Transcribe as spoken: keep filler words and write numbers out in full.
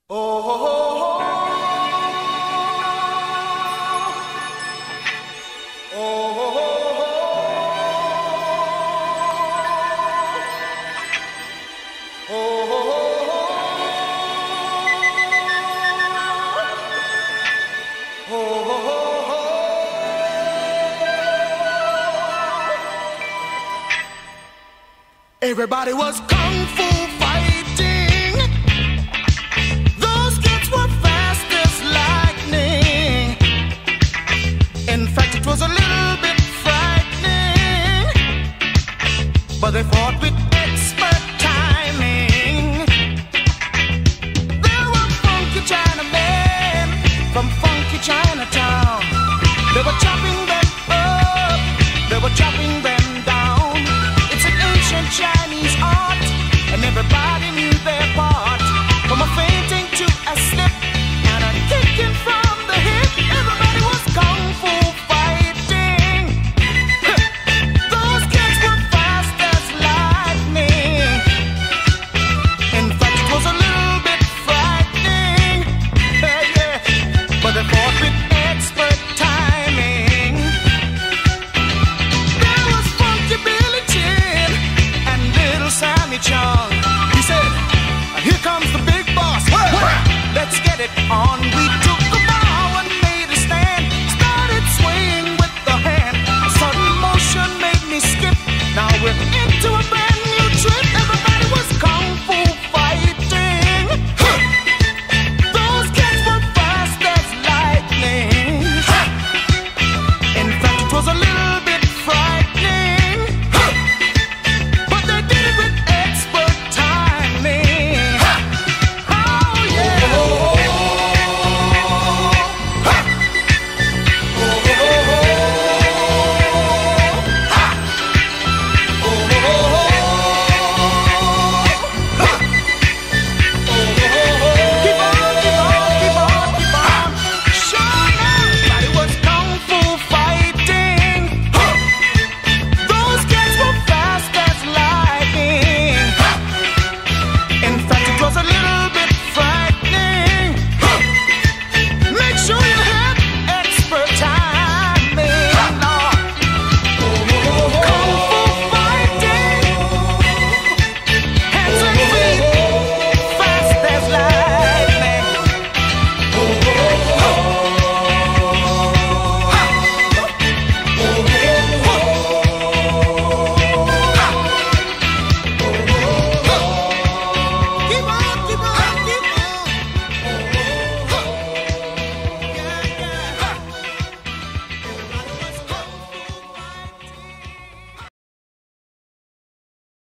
Everybody was kung fu fighting. Those kids were fast as lightning. In fact, it was a little bit frightening, but they fought with expert timing. There were funky Chinamen from funky Chinatown. They were chopping them up, they were chopping them down. It's an ancient Chinese art, and everybody knew their part. From a fainting to a slip and a kicking from the hip, everybody was kung fu fighting. Those kids were fast as lightning. In fact, it was a little bit frightening, yeah, yeah. But they fought with expert timing. There was funky Billy Chin and little Sammy Chung. He said, "Here comes the big boss. Let's get it on." We